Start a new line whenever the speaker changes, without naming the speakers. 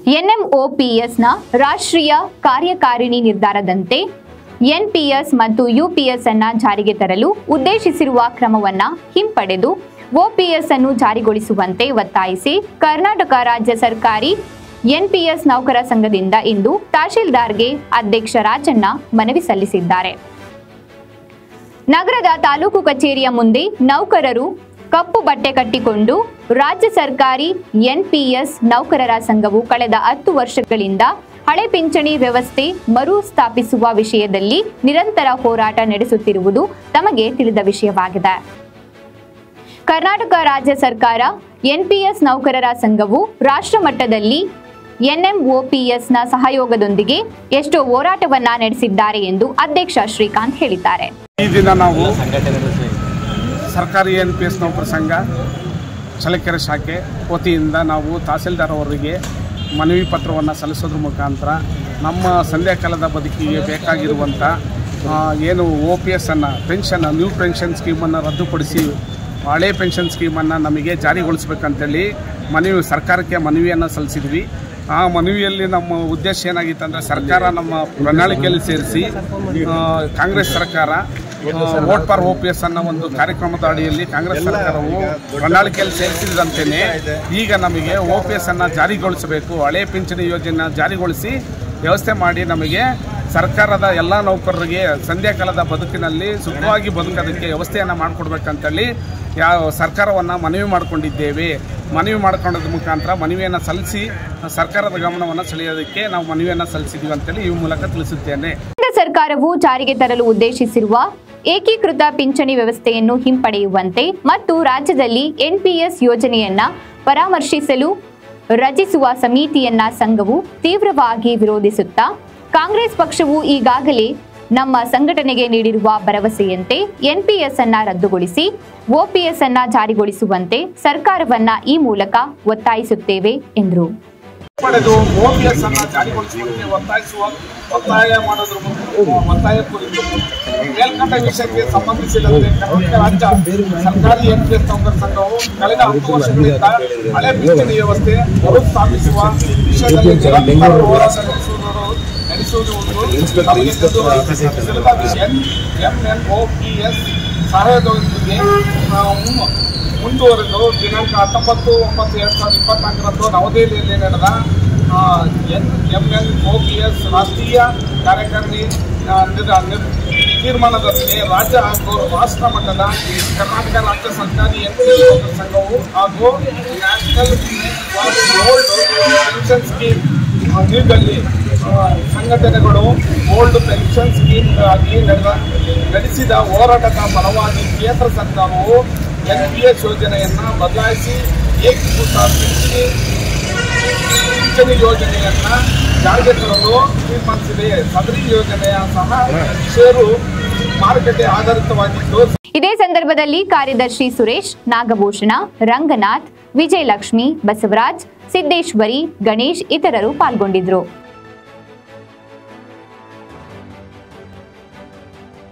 ಎನ್ಎಂಒಪಿಎಸ್ನ ರಾಷ್ಟ್ರೀಯ ಕಾರ್ಯಕಾರಿಣಿ ನಿರ್ಧಾರದಂತೆ ಎನ್ಪಿಎಸ್ ಮತ್ತು ಯುಪಿಎಸ್ ಅನ್ನು ಜಾರಿಗೆ ತರಲು ಉದ್ದೇಶಿಸಿರುವ ಕ್ರಮವನ್ನು ಹಿಂಪಡೆದು ಒಪಿಎಸ್ ಅನ್ನು ಜಾರಿಗೊಳಿಸುವಂತೆ ಒತ್ತಾಯಿಸಿ ಕರ್ನಾಟಕ ರಾಜ್ಯ ಸರ್ಕಾರಿ ಎನ್ಪಿಎಸ್ ನೌಕರ ಸಂಘದಿಂದ ಇಂದು ತಹಶೀಲ್ದಾರ್ಗೆ ಅಧ್ಯಕ್ಷ ರಾಜಣ್ಣ ಮನವಿ ಸಲ್ಲಿಸಿದ್ದಾರೆ. ನಗರದ ತಾಲೂಕು ಕಚೇರಿಯ ಮುಂದೆ ನೌಕರರು ಕಪ್ಪು ಬಟ್ಟೆ ಕಟ್ಟಿಕೊಂಡು ರಾಜ್ಯ ಸರ್ಕಾರಿ ಎನ್ಪಿಎಸ್ ನೌಕರರ ಸಂಘವು ಕಳೆದ 10 ವರ್ಷಗಳಿಂದ ಹಳೆ ಪಿಂಚಣಿ ವ್ಯವಸ್ಥೆ ಮರು ಸ್ಥಾಪಿಸುವ ವಿಷಯದಲ್ಲಿ ನಿರಂತರ ಹೋರಾಟ ನಡೆಸುತ್ತಿರುವುದು ತಮಗೆ ತಿಳಿದ ವಿಷಯವಾಗಿದೆ. ಕರ್ನಾಟಕ ರಾಜ್ಯ ಸರ್ಕಾರ ಎನ್ಪಿಎಸ್ ನೌಕರರ ಸಂಘವು ರಾಷ್ಟ್ರ ಮಟ್ಟದಲ್ಲಿ ಎನ್ಎಂಒಪಿಎಸ್ನ ಸಹಯೋಗದೊಂದಿಗೆ ಎಷ್ಟೋ ಹೋರಾಟವನ್ನ ನಡೆಸಿದ್ದಾರೆ ಎಂದು ಅಧ್ಯಕ್ಷ ಶ್ರೀಕಾಂತ್ ಹೇಳಿದ್ದಾರೆ.
ಈ ದಿನ ನಾವು ಸರ್ಕಾರಿ ಎನ್ಪಿಎಸ್ ನೌಕರ ಸಂಘ ಚಳ್ಳಕೆರೆ ಶಾಖೆ ವತಿಯಿಂದ ನಾವು ತಹಸೀಲ್ದಾರ್ ಅವರಿಗೆ ಮನವಿ ಪತ್ರವನ್ನು ಸಲ್ಲಿಸೋದ್ರ ಮುಖಾಂತರ ನಮ್ಮ ಸಂಧ್ಯಾಕಾಲದ ಬದುಕಿಗೆ ಬೇಕಾಗಿರುವಂಥ ಏನು OPS ಅನ್ನು ಪೆನ್ಷನ್ ನ್ಯೂ ಪೆನ್ಷನ್ ಸ್ಕೀಮನ್ನು ರದ್ದುಪಡಿಸಿ ಹಳೆ ಪೆನ್ಷನ್ ಸ್ಕೀಮನ್ನು ನಮಗೆ ಜಾರಿಗೊಳಿಸಬೇಕಂತೇಳಿ ಸರ್ಕಾರಕ್ಕೆ ಮನವಿಯನ್ನು ಸಲ್ಲಿಸಿದ್ವಿ. ಆ ಮನವಿಯಲ್ಲಿ ನಮ್ಮ ಉದ್ದೇಶ ಏನಾಗಿತ್ತು ಅಂದರೆ ಸರ್ಕಾರ ನಮ್ಮ ಪ್ರಣಾಳಿಕೆಯಲ್ಲಿ ಸೇರಿಸಿ ಕಾಂಗ್ರೆಸ್ ಸರ್ಕಾರ ವೋಟ್ ಫಾರ್ OPS ಅನ್ನೋ ಒಂದು ಕಾರ್ಯಕ್ರಮದ ಅಡಿಯಲ್ಲಿ ಕಾಂಗ್ರೆಸ್ ಸರ್ಕಾರವು ಪ್ರಣಾಳಿಕೆಯಲ್ಲಿ ಸೇರಿಸಿದಂತೆಯೇ ಈಗ ನಮಗೆ OPS ಅನ್ನು ಜಾರಿಗೊಳಿಸಬೇಕು, ಹಳೆ ಪಿಂಚಣಿ ಯೋಜನೆ ಜಾರಿಗೊಳಿಸಿ ವ್ಯವಸ್ಥೆ ಮಾಡಿ ನಮಗೆ ಸರ್ಕಾರದ ಎಲ್ಲ ನೌಕರರಿಗೆ ಸಂಧ್ಯಾಕಾಲದ ಬದುಕಿನಲ್ಲಿ ಸುಖವಾಗಿ ಬದುಕೋದಕ್ಕೆ ವ್ಯವಸ್ಥೆಯನ್ನು ಮಾಡಿಕೊಡ್ಬೇಕಂತೇಳಿ ಸರ್ಕಾರವನ್ನು ಮನವಿ ಮಾಡಿಕೊಂಡಿದ್ದೇವೆ. ಮನವಿ ಮಾಡಿಕೊಳ್ಳೋದ್ರ ಮುಖಾಂತರ ಮನವಿಯನ್ನು ಸಲ್ಲಿಸಿ ಸರ್ಕಾರದ ಗಮನವನ್ನು ಸೆಳೆಯೋದಕ್ಕೆ ನಾವು ಮನವಿಯನ್ನು ಸಲ್ಲಿಸಿದ್ದೀವಿ ಅಂತೇಳಿ ಈ ಮೂಲಕ ತಿಳಿಸುತ್ತೇನೆ.
ಸರ್ಕಾರವು ಜಾರಿಗೆ ತರಲು ಉದ್ದೇಶಿಸಿರುವ ಏಕೀಕೃತ ಪಿಂಚಣಿ ವ್ಯವಸ್ಥೆಯನ್ನು ಹಿಂಪಡೆಯುವಂತೆ ಮತ್ತು ರಾಜ್ಯದಲ್ಲಿ ಎನ್ಪಿಎಸ್ ಯೋಜನೆಯನ್ನ ಪರಾಮರ್ಶಿಸಲು ರಚಿಸುವ ಸಮಿತಿಯನ್ನ ಸಂಘವು ತೀವ್ರವಾಗಿ ವಿರೋಧಿಸುತ್ತಾ ಕಾಂಗ್ರೆಸ್ ಪಕ್ಷವು ಈಗಾಗಲೇ ನಮ್ಮ ಸಂಘಟನೆಗೆ ನೀಡಿರುವ ಭರವಸೆಯಂತೆ ಎನ್ಪಿಎಸ್ ಅನ್ನ ರದ್ದುಗೊಳಿಸಿ OPS ಅನ್ನ ಜಾರಿಗೊಳಿಸುವಂತೆ ಸರ್ಕಾರವನ್ನ ಈ ಮೂಲಕ ಒತ್ತಾಯಿಸುತ್ತೇವೆ ಎಂದರು.
OPS ಅನ್ನು ಜಾರಿಗೊಳಿಸುವಂತೆ ಒತ್ತಾಯ ಮಾಡೋದ್ರ ಒತ್ತಾಯ ಕುರಿತು ಮೇಲ್ಕಂಡ ವಿಷಯಕ್ಕೆ ಸಂಬಂಧಿಸಿದಂತೆ ಕರ್ನಾಟಕ ರಾಜ್ಯ ಸರ್ಕಾರಿ ಎನ್ಪಿಎಸ್ ನೌಕರ ಸಂಘವು ಕಳೆದ 10 ವರ್ಷಗಳಿಂದ ಹಳೆ ಪಿಂಚಣಿ ವ್ಯವಸ್ಥೆ ಮರುಸ್ಥಾಪಿಸುವ ವಿಷಯದಲ್ಲಿ ನಿರಂತರ ಹೋರಾಟ ನಡೆಸುವುದು ಎನ್ಎಂಒಪಿಎಸ್ ಸಹಯೋಗದೊಂದಿಗೆ ಮುಂದುವರೆದು ದಿನಾಂಕ 19/9/2024 ನವದೆಹಲಿಯಲ್ಲಿ ನಡೆದ ಎನ್ಎಂಒಪಿಎಸ್ ರಾಷ್ಟ್ರೀಯ ಕಾರ್ಯಕಾರಿಣಿ ತೀರ್ಮಾನದಂತೆ ರಾಜ್ಯ ಹಾಗೂ ರಾಷ್ಟ್ರ ಮಟ್ಟದ ಕರ್ನಾಟಕ ರಾಜ್ಯ ಸರ್ಕಾರಿ ಎನ್ಪಿಎಸ್ ನೌಕರ ಸಂಘವು ಹಾಗೂ ನ್ಯಾಷನಲ್ ಓಲ್ಡ್ ಪೆನ್ಷನ್ ಸ್ಕೀಮ್ ನೀಡಲ್ಲಿ ಸಂಘಟನೆಗಳು ಓಲ್ಡ್ ಪೆನ್ಷನ್ ಸ್ಕೀಮ್ಗಾಗಿ ನಡೆಸಿದ ಹೋರಾಟದ ಫಲವಾಗಿ ಕೇಂದ್ರ ಸರ್ಕಾರವು ಎನ್ಪಿಎಸ್ ಯೋಜನೆಯನ್ನು ಬದಲಾಯಿಸಿ ಏಕೀಕೃತ ಪಿಂಚಣಿ ಯೋಜನೆಯನ್ನು ಜಾರಿಗೆ ತರಲು ತೀರ್ಮಾನಿಸಿದೆ. ಸದರಿ ಯೋಜನೆಯ ಸಹ ಷೇರು ಮಾರುಕಟ್ಟೆ ಆಧಾರಿತವಾಗಿದ್ದು.
ಇದೇ ಸಂದರ್ಭದಲ್ಲಿ ಕಾರ್ಯದರ್ಶಿ ಸುರೇಶ್, ನಾಗಭೂಷಣ, ರಂಗನಾಥ್, ವಿಜಯಲಕ್ಷ್ಮಿ, ಬಸವರಾಜ್, ಸಿದ್ದೇಶ್ವರಿ, ಗಣೇಶ್ ಇತರರು ಪಾಲ್ಗೊಂಡಿದ್ದರು.